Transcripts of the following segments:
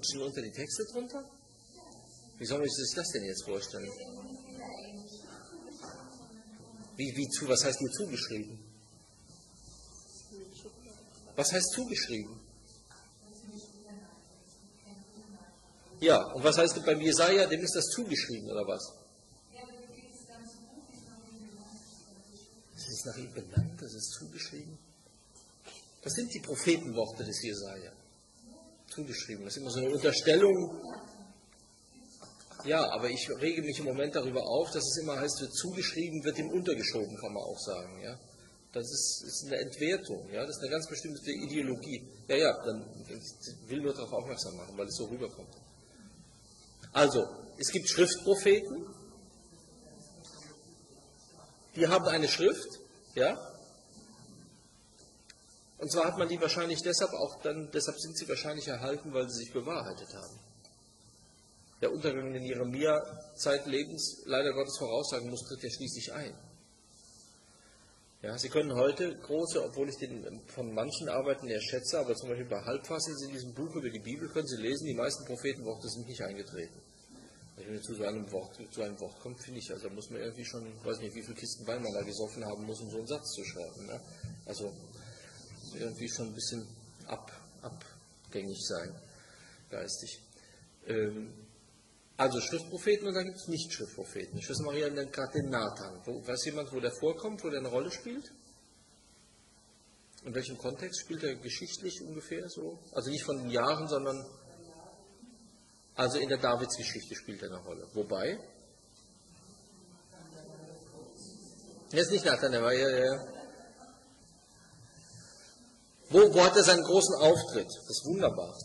rutschen unter die Texte drunter? Wie soll man sich das denn jetzt vorstellen? Was heißt hier zugeschrieben? Was heißt zugeschrieben? Ja, und was heißt beim Jesaja, dem ist das zugeschrieben, oder was? Das ist nach ihm benannt, das ist zugeschrieben. Das sind die Prophetenworte des Jesaja. Zugeschrieben, das ist immer so eine Unterstellung. Ja, aber ich rege mich im Moment darüber auf, dass es immer heißt, wird zugeschrieben, wird ihm untergeschoben, kann man auch sagen. Ja? Das ist eine Entwertung, ja? Das ist eine ganz bestimmte Ideologie. Ich will nur darauf aufmerksam machen, weil es so rüberkommt. Also, es gibt Schriftpropheten, die haben eine Schrift, ja? Und zwar hat man die wahrscheinlich deshalb sind sie wahrscheinlich erhalten, weil sie sich bewahrheitet haben. Der Untergang in Jeremia-Zeitlebens, leider Gottes voraussagen muss, tritt ja schließlich ein. Ja, Sie können heute große, obwohl ich den von manchen Arbeiten eher schätze, aber zum Beispiel bei Halbfassels in diesem Buch über die Bibel können Sie lesen, die meisten Prophetenworte sind nicht eingetreten. Wenn man zu so einem Wort kommt, finde ich, also muss man irgendwie schon, weiß nicht, wie viele Kisten Wein man da gesoffen haben muss, um so einen Satz zu schreiben. Ne? Also irgendwie schon ein bisschen abgängig sein, geistig. Also Schriftpropheten und dann gibt es Nicht-Schriftpropheten. Schwester Maria nennt gerade den Nathan. Weiß jemand, wo der vorkommt, wo der eine Rolle spielt? In welchem Kontext spielt er geschichtlich ungefähr so? Also nicht von den Jahren, sondern also in der Davidsgeschichte spielt er eine Rolle. Wobei? Er ist nicht Nathan, der war ja. Wo hat er seinen großen Auftritt? Das ist wunderbar.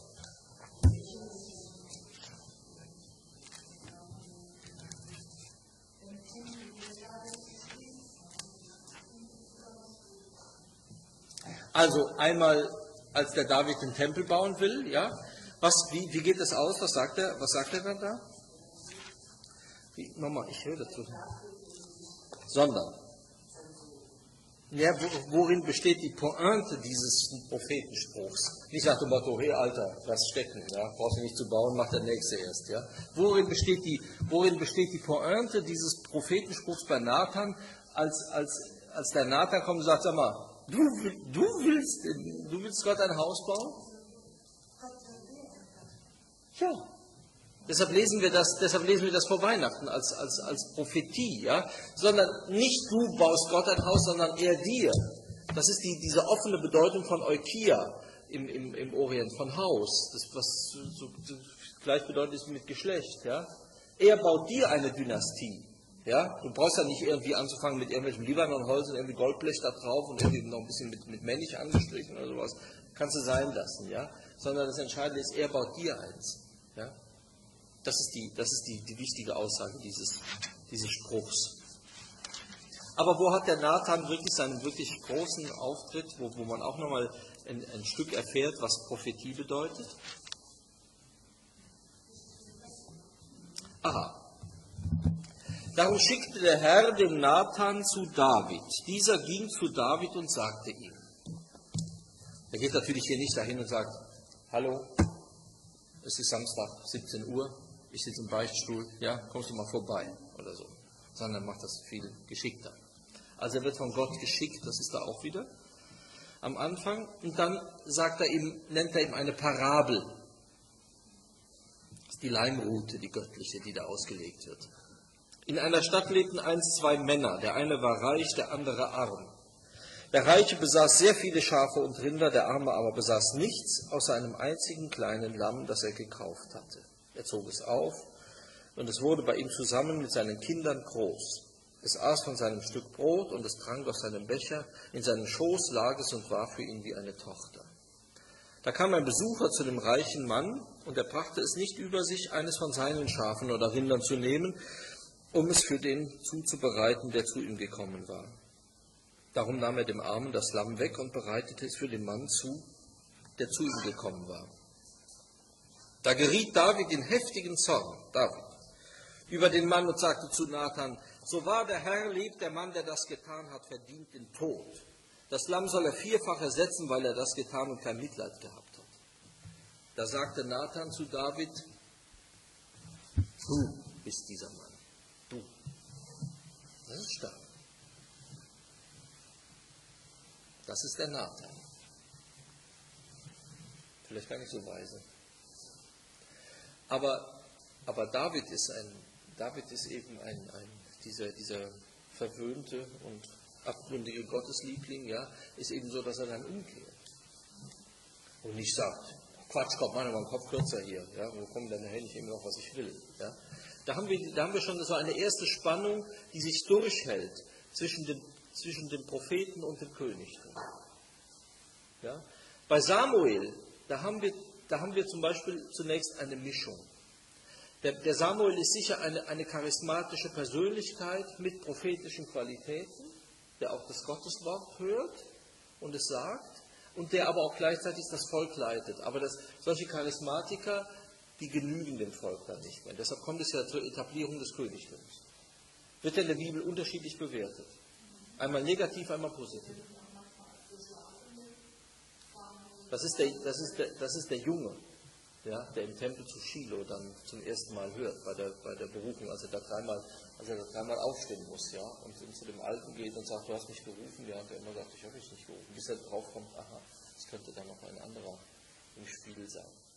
Also einmal, als der David den Tempel bauen will, ja. Wie geht das aus? Was sagt er dann da? Nochmal, ich höre dazu. Sondern. Ja, worin besteht die Pointe dieses Prophetenspruchs? Nicht nach dem Motto, hey Alter, lass stecken, ja, brauchst du nicht zu bauen, macht der Nächste erst, ja. Worin besteht die Pointe dieses Prophetenspruchs bei Nathan, als der Nathan kommt und sagt, sag mal, du willst Gott ein Haus bauen? Ja. Deshalb lesen wir das vor Weihnachten als Prophetie, ja? Sondern nicht du baust Gott ein Haus, sondern er dir. Das ist diese offene Bedeutung von Eukia im Orient, von Haus, das was so gleichbedeutend ist mit Geschlecht, ja? Er baut dir eine Dynastie, ja? Du brauchst ja nicht irgendwie anzufangen mit irgendwelchem Libanonholz und irgendwie Goldblech da drauf und irgendwie noch ein bisschen mit Männlich angestrichen oder sowas. Kannst du sein lassen, ja? Sondern das Entscheidende ist, er baut dir eins, ja? Das ist die wichtige Aussage dieses Spruchs. Aber wo hat der Nathan wirklich seinen wirklich großen Auftritt, wo man auch nochmal ein Stück erfährt, was Prophetie bedeutet? Aha. Darum schickte der Herr den Nathan zu David. Dieser ging zu David und sagte ihm. Er geht natürlich hier nicht dahin und sagt, hallo, es ist Samstag, 17 Uhr. Ich sitze im Beichtstuhl, ja, kommst du mal vorbei oder so. Sondern macht das viel geschickter. Also er wird von Gott geschickt, das ist da auch wieder am Anfang. Und dann nennt er ihm eine Parabel. Das ist die Leimrute, die göttliche, die da ausgelegt wird. In einer Stadt lebten einst zwei Männer. Der eine war reich, der andere arm. Der Reiche besaß sehr viele Schafe und Rinder, der Arme aber besaß nichts, außer einem einzigen kleinen Lamm, das er gekauft hatte. Er zog es auf, und es wurde bei ihm zusammen mit seinen Kindern groß. Es aß von seinem Stück Brot, und es trank aus seinem Becher. In seinem Schoß lag es und war für ihn wie eine Tochter. Da kam ein Besucher zu dem reichen Mann, und er brachte es nicht über sich, eines von seinen Schafen oder Rindern zu nehmen, um es für den zuzubereiten, der zu ihm gekommen war. Darum nahm er dem Armen das Lamm weg und bereitete es für den Mann zu, der zu ihm gekommen war. Da geriet David in heftigen Zorn, über den Mann und sagte zu Nathan, so wahr der Herr lebt, der Mann, der das getan hat, verdient den Tod. Das Lamm soll er vierfach ersetzen, weil er das getan und kein Mitleid gehabt hat. Da sagte Nathan zu David, du bist dieser Mann, du. Das ist stark. Das ist der Nathan. Vielleicht gar nicht so weise. Aber David ist eben dieser verwöhnte und abgründige Gottesliebling, ja, ist eben so, dass er dann umkehrt. Und nicht sagt, Quatsch, komm, mach mal den Kopf kürzer hier, ja, wo kommen denn nachher nicht immer noch, was ich will, ja. Da haben wir schon so eine erste Spannung, die sich durchhält zwischen dem Propheten und dem Königtum. Ja. Bei Samuel, da haben wir zum Beispiel zunächst eine Mischung. Der Samuel ist sicher eine charismatische Persönlichkeit mit prophetischen Qualitäten, der auch das Gotteswort hört und es sagt, und der aber auch gleichzeitig das Volk leitet. Aber solche Charismatiker, die genügen dem Volk dann nicht mehr. Deshalb kommt es ja zur Etablierung des Königtums. Wird ja in der Bibel unterschiedlich bewertet. Einmal negativ, einmal positiv. Das ist der Junge, ja, der im Tempel zu Shiloh dann zum ersten Mal hört, bei der Berufung, als er da dreimal aufstehen muss, ja, und zu dem Alten geht und sagt, du hast mich gerufen, ja, und der immer sagt, ich habe dich nicht gerufen, bis er drauf kommt, aha, es könnte dann noch ein anderer im Spiel sein.